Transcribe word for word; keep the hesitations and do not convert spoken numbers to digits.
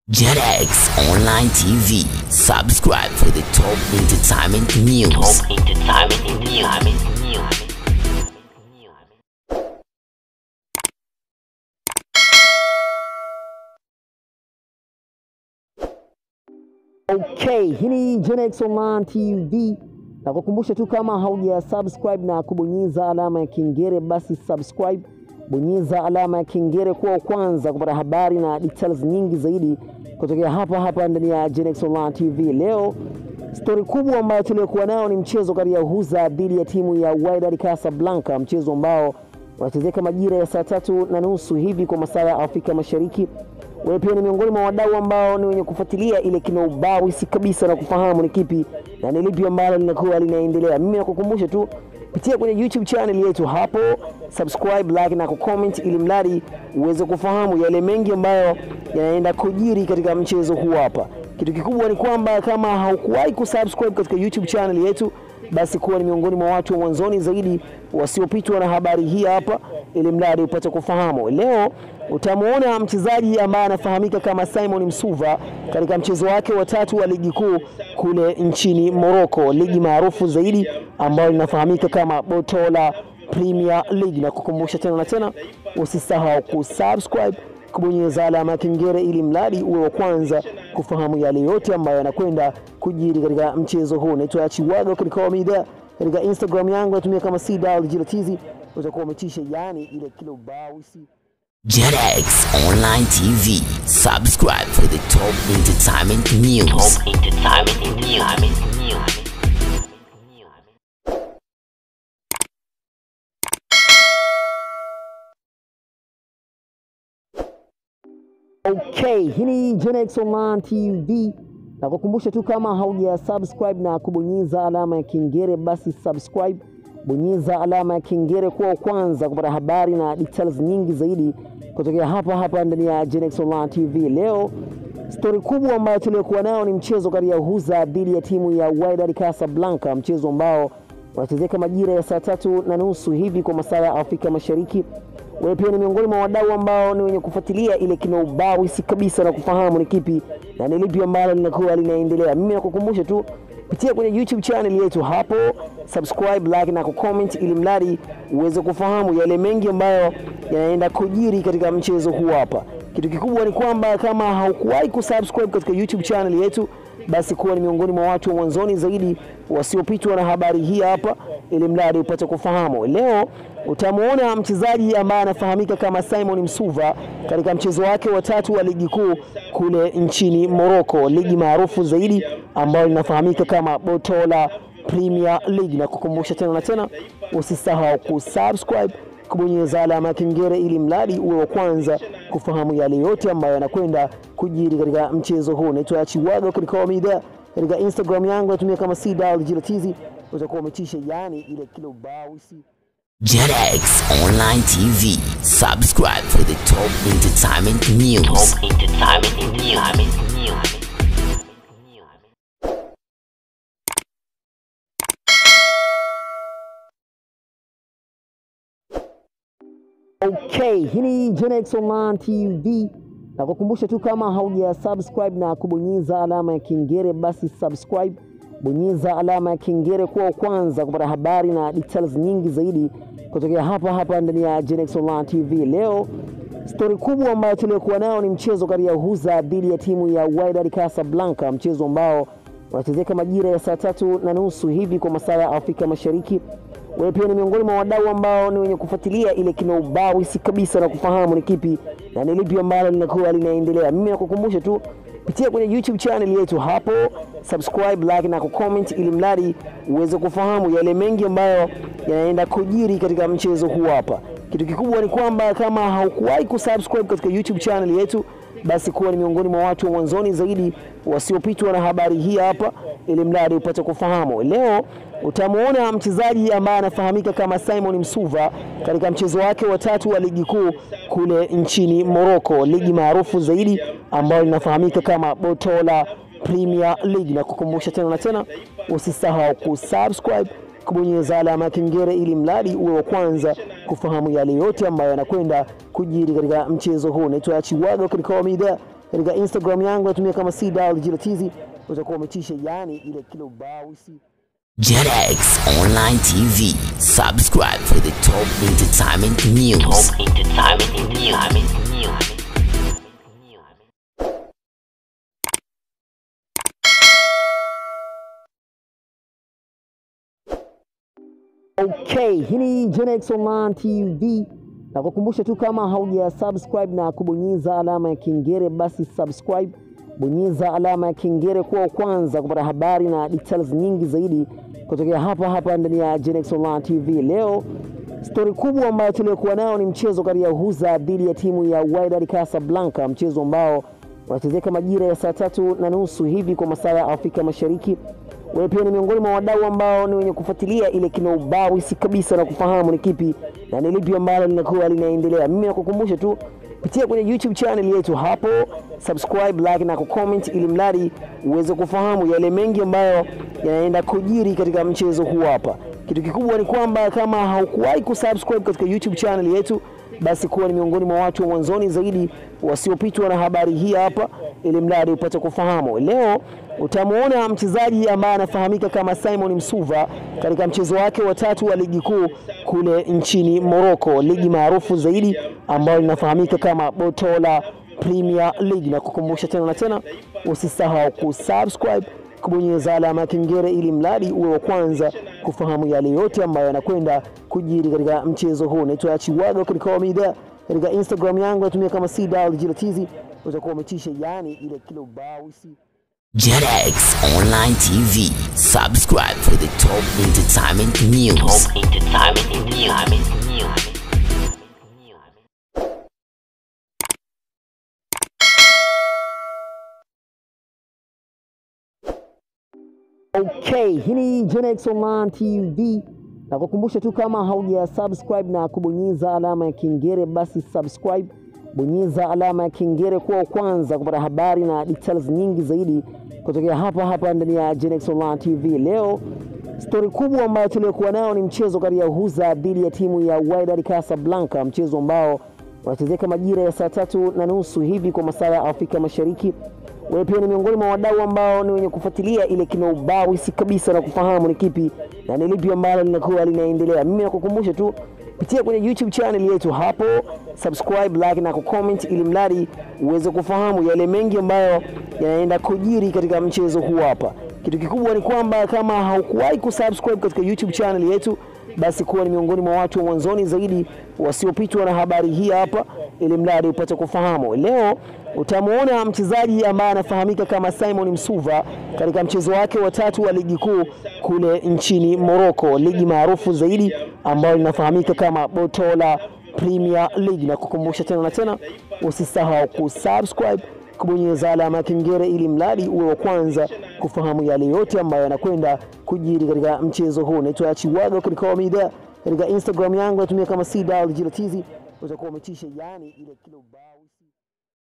JetX Online T V. Subscribe for the top entertainment news. Top entertainment news. Okay, hii ni JetX Online T V. Na kukumbusha tu kama hauja subscribe na kubonyeza alama ya kengele, basi subscribe, bonyeza alama ya kengele kwa kwanza kupata habari na details nyingi zaidi kutokea hapa hapa ndani ya JetX Online T V. Leo story kubwa ambayo tulikuwa nayo ni mchezo kati ya Husa dhidi ya timu ya Wac Casablanca, mchezo ambao unachezeka majira ya saa tatu na nusu hivi kwa masaa ya Afrika Mashariki. Wewe pia ni miongoni mwa wadau ambao ni wenye kufuatilia ile kinaubawisi kabisa na kufahamu ni kipi na ni lipi ambalo linakuwa linaendelea. Mimi nakukumbusha tu pitia kwenye YouTube channel yetu hapo, subscribe, like na kucomment ili mradi uweze kufahamu yale mengi ambayo yanaenda kujiri katika mchezo huu hapa. Kitu kikubwa ni kwamba kama haukuwahi kusubscribe katika YouTube channel yetu, basi kuwa ni miongoni mwa watu wa mwanzoni zaidi wasiopitwa na habari hii hapa ili mradi upate kufahamu. Leo utamuona mchezaji ambaye anafahamika kama Simon Msuva katika mchezo wake wa tatu wa ligi kuu kule nchini Morocco, ligi maarufu zaidi ambayo inafahamika kama Botola Premier League. Na kukumbusha tena na tena, usisahau kusubscribe, kubonyeza alama ya kengele ili mradi uwe wa kwanza kufahamu yale yote ambayo yanakwenda kujiri katika mchezo huu. Naitwa Wac Casablanca, katika Instagram yangu natumia kama C W G T Z. Utakuwa umetisha yani ile kilo bawisi. JetX Online T V. Subscribe for the top entertainment news. Top entertainment news. Okay, hii ni JetX Online T V. Na kukumbusha tu kama hauja subscribe na kubonyeza alama ya kengele, basi subscribe, bonyeza alama ya kengele kwa kwanza kupata habari na details nyingi zaidi kutokea hapa hapa ndani ya JetX Online T V. Leo story kubwa ambayo tulikuwa nayo ni mchezo kati ya Husa dhidi ya timu ya Wac Casablanca, mchezo ambao unachezeka majira ya saa tatu na nusu hivi kwa masaa ya Afrika Mashariki. Wewe pia ni miongoni mwa wadau ambao ni wenye kufuatilia ile kinaubawisi kabisa na kufahamu ni kipi na ni lipi ambalo linakuwa linaendelea. Mimi nakukumbusha tu pitia kwenye YouTube channel yetu hapo, subscribe, like na kucomment ili mradi uweze kufahamu yale mengi ambayo yanaenda kujiri katika mchezo huu hapa. Kitu kikubwa ni kwamba kama haukuwahi kusubscribe katika YouTube channel yetu, basi kuwa ni miongoni mwa watu wa mwanzoni zaidi wasiopitwa na habari hii hapa ili mradi upate kufahamu. Leo utamuona mchezaji ambaye anafahamika kama Simon Msuva katika mchezo wake wa tatu wa ligi kuu kule nchini Morocco, ligi maarufu zaidi ambayo inafahamika kama Botola Premier League. Na kukumbusha tena na tena, usisahau kusubscribe, kubonyeza alama ya kengele ili mradi uwe wa kwanza kufahamu yale yote ambayo yanakwenda kujiri katika mchezo huu. Naitwa Wac Casablanca, katika Instagram yangu natumia kama C W G T Z. Utakuwa umetisha yani ile kilo bawisi. JetX Online T V. Subscribe for the top entertainment news. Top entertainment news. Okay, hii ni JetX Online T V. Na kukumbusha tu kama hauja subscribe na kubonyeza alama ya kengele, basi subscribe, bonyeza alama ya kengele kwa kwanza kupata habari na details nyingi zaidi kutokea hapa hapa ndani ya JetX Online T V. Leo story kubwa ambayo tulikuwa nayo ni mchezo kati ya Husa dhidi ya timu ya Wac Casablanca, mchezo ambao unachezeka majira ya saa tatu na nusu hivi kwa masaa ya Afrika Mashariki. Wewe pia ni miongoni mwa wadau ambao ni wenye kufuatilia ile kinaubawisi kabisa na kufahamu ni kipi na ni lipi ambalo linakuwa linaendelea. Mimi nakukumbusha tu pitia kwenye YouTube channel yetu hapo, subscribe, like na kucomment ili mradi uweze kufahamu yale mengi ambayo yanaenda kujiri katika mchezo huu hapa. Kitu kikubwa ni kwamba kama haukuwahi kusubscribe katika YouTube channel yetu, basi kuwa ni miongoni mwa watu wa mwanzoni zaidi wasiopitwa na habari hii hapa ili mradi upate kufahamu. Leo utamuona mchezaji ambaye anafahamika kama Simon Msuva katika mchezo wake wa tatu wa ligi kuu kule nchini Morocco, ligi maarufu zaidi ambayo inafahamika kama Botola Premier League. Na kukumbusha tena na tena, usisahau kusubscribe, kubonyeza alama ya kengele ili mradi uwe wa kwanza kufahamu yale yote ambayo yanakwenda kujiri katika mchezo huu. Naitwa Wac Casablanca, katika Instagram yangu natumia kama C W Jilatizi, utakuwa umetisha yani ile kilo bawisi. JetX Online T V. Subscribe for the top entertainment news. Top entertainment news. Okay, hii ni JetX Online T V. Na kukumbusha tu kama hauja subscribe na kubonyeza alama ya kengele, basi subscribe, bonyeza alama ya kengele kwa kwanza kupata habari na details nyingi zaidi kutokea hapa hapa ndani ya JetX Online T V. Leo story kubwa ambayo tuliokuwa nayo ni mchezo kati ya Husa dhidi ya timu ya Wac Casablanca, mchezo ambao unachezeka majira ya saa tatu na nusu hivi kwa masaa ya Afrika Mashariki. Wewe pia ni miongoni mwa wadau ambao ni wenye kufuatilia ile kinaubawisi kabisa na kufahamu ni kipi na ni lipi ambalo linakuwa linaendelea. Mimi nakukumbusha tu pitia kwenye YouTube channel yetu hapo, subscribe, like na kucomment ili mradi uweze kufahamu yale mengi ambayo yanaenda kujiri katika mchezo huu hapa. Kitu kikubwa ni kwamba kama haukuwahi kusubscribe katika YouTube channel yetu, basi kuwa ni miongoni mwa watu wa mwanzoni zaidi wasiopitwa na habari hii hapa ili mradi upate kufahamu. Leo utamuona mchezaji ambaye anafahamika kama Simon Msuva katika mchezo wake wa tatu wa ligi kuu kule nchini Morocco, ligi maarufu zaidi ambayo inafahamika kama Botola Premier League. Na kukumbusha tena na tena, usisahau kusubscribe, kubonyeza alama ya kengele ili mradi uwe wa kwanza kufahamu yale yote ambayo yanakwenda kujiri katika mchezo huu. Naitwa Chiwago katika media, katika Instagram yangu natumia kama C W Jilatizi, utakuwa umetisha yani ile kilo bawisi. JetX Online T V. Subscribe for the top entertainment news. Top entertainment news. Okay, hii ni JetX Online T V. Na kukumbusha tu kama hauja subscribe na kubonyeza alama ya kengele, basi subscribe, bonyeza alama ya kengele kwa kwanza kupata habari na details nyingi zaidi kutokea hapa hapa ndani ya JetX Online T V. Leo story kubwa ambayo tuliokuwa nayo ni mchezo kati ya Husa dhidi ya timu ya Wac Casablanca, mchezo ambao unachezeka majira ya saa tatu na nusu hivi kwa masaa ya Afrika Mashariki. Wewe pia ni miongoni mwa wadau ambao ni wenye kufuatilia ile kinaubawisi kabisa na kufahamu ni kipi na ni lipi ambalo linakuwa linaendelea. Mimi nakukumbusha tu pitia kwenye YouTube channel yetu hapo, subscribe, like na kucomment ili mradi uweze kufahamu yale mengi ambayo yanaenda kujiri katika mchezo huu hapa. Kitu kikubwa ni kwamba kama haukuwahi kusubscribe katika YouTube channel yetu, basi kuwa ni miongoni mwa watu wa mwanzoni zaidi wasiopitwa na habari hii hapa ili mradi upate kufahamu. Leo utamuona mchezaji ambaye anafahamika kama Simon Msuva katika mchezo wake wa tatu wa ligi kuu kule nchini Morocco, ligi maarufu zaidi ambayo inafahamika kama Botola Premier League. Na kukumbusha tena na tena, usisahau kusubscribe, kubonyeza alama ya kengele ili mradi uwe wa kwanza kufahamu yale yote ambayo yanakwenda kujiri katika mchezo huu. Naitwa Chiwago katika media, katika Instagram yangu natumia kama C W Jilatizi, utakuwa umetisha yani ile kilo bawisi.